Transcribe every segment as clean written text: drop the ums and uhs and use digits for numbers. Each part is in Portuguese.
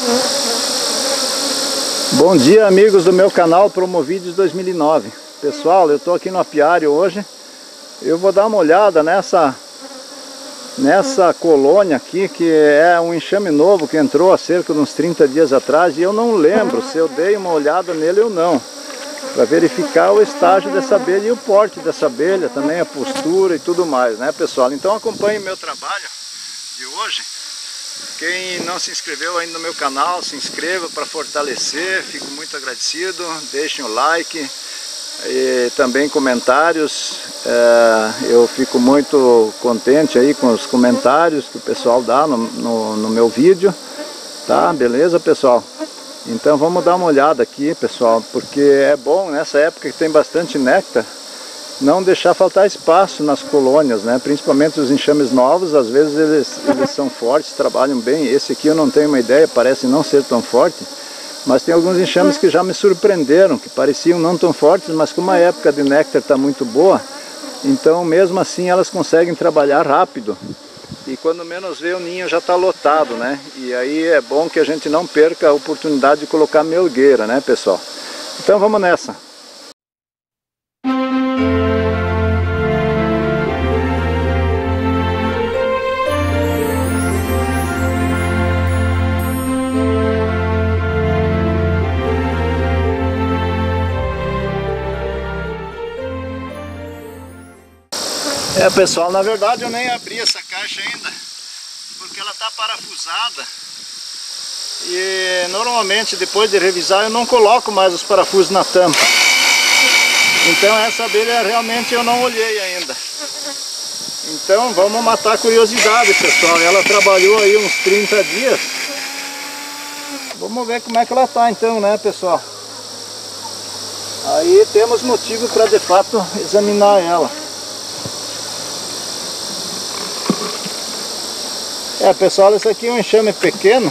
Bom dia, amigos do meu canal Promovídeos 2009. Pessoal, eu estou aqui no apiário hoje. Eu vou dar uma olhada nessa colônia aqui, que é um enxame novo que entrou há cerca de uns 30 dias atrás, e eu não lembro se eu dei uma olhada nele ou não, para verificar o estágio dessa abelha e o porte dessa abelha, também a postura e tudo mais, né, pessoal? Então acompanhe o meu trabalho de hoje. Quem não se inscreveu ainda no meu canal, se inscreva para fortalecer, fico muito agradecido, deixem o like e também comentários. Eu fico muito contente aí com os comentários que o pessoal dá no meu vídeo, tá? Beleza, pessoal? Então vamos dar uma olhada aqui, pessoal, porque é bom nessa época que tem bastante néctar, não deixar faltar espaço nas colônias, né? Principalmente os enxames novos, às vezes eles são fortes, trabalham bem. Esse aqui eu não tenho uma ideia, parece não ser tão forte, mas tem alguns enxames que já me surpreenderam, que pareciam não tão fortes, mas como a época de néctar está muito boa, então mesmo assim elas conseguem trabalhar rápido. E quando menos vê, o ninho já está lotado, né? E aí é bom que a gente não perca a oportunidade de colocar melgueira, né, pessoal? Então vamos nessa. Pessoal, na verdade eu nem abri essa caixa ainda, porque ela está parafusada. E normalmente depois de revisar eu não coloco mais os parafusos na tampa. Então essa abelha realmente eu não olhei ainda. Então vamos matar a curiosidade, pessoal. Ela trabalhou aí uns 30 dias. Vamos ver como é que ela está então, né, pessoal? Aí temos motivo para de fato examinar ela. Pessoal, esse aqui é um enxame pequeno.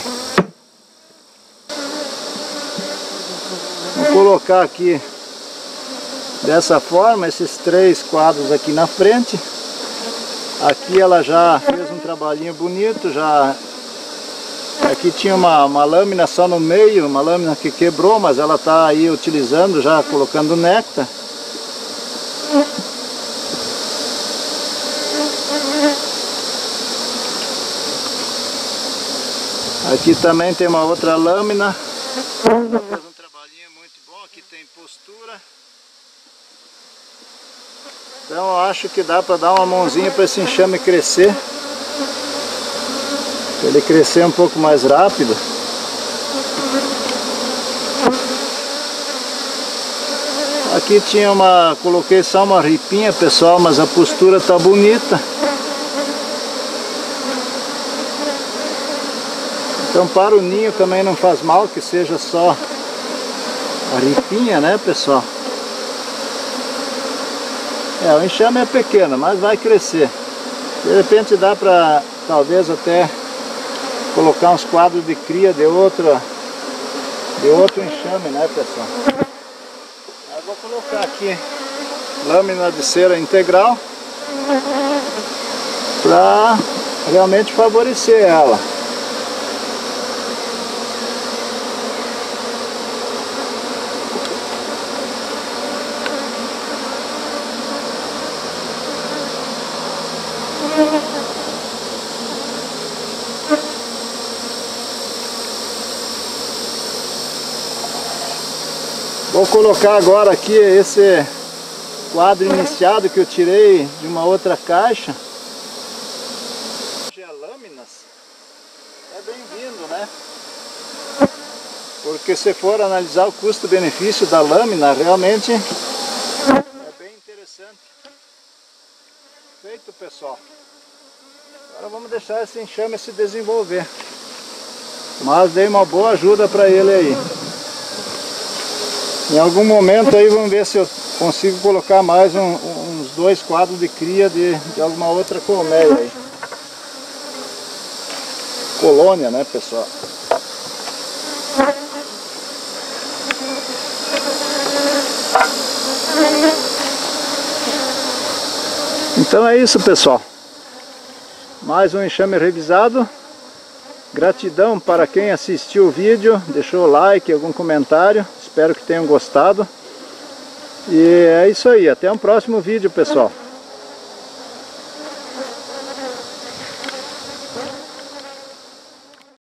Vou colocar aqui dessa forma, esses 3 quadros aqui na frente. Aqui ela já fez um trabalhinho bonito, aqui tinha uma lâmina só no meio, uma lâmina que quebrou, mas ela está aí utilizando, já colocando néctar. Aqui também tem uma outra lâmina, fez um trabalhinho muito bom, aqui tem postura. Então eu acho que dá para dar uma mãozinha para esse enxame crescer, para ele crescer um pouco mais rápido. Aqui tinha coloquei só uma ripinha, pessoal, mas a postura tá bonita. Então para o ninho também não faz mal que seja só a ripinha, né, pessoal? O enxame é pequeno, mas vai crescer. De repente dá para talvez até colocar uns quadros de cria de outro enxame, né, pessoal? Eu vou colocar aqui lâmina de cera integral para realmente favorecer ela. Vou colocar agora aqui esse quadro iniciado que eu tirei de uma outra caixa. Lâminas é bem-vindo, né? Porque se for analisar o custo-benefício da lâmina, realmente é bem interessante. Feito, pessoal. Agora vamos deixar esse enxame se desenvolver. Mas dei uma boa ajuda para ele aí. Em algum momento aí vamos ver se eu consigo colocar mais uns 2 quadros de cria de alguma outra colmeia aí. Colônia, né, pessoal? Então é isso, pessoal. Mais um enxame revisado. Gratidão para quem assistiu o vídeo, deixou o like, algum comentário. Espero que tenham gostado. E é isso aí, até um próximo vídeo, pessoal.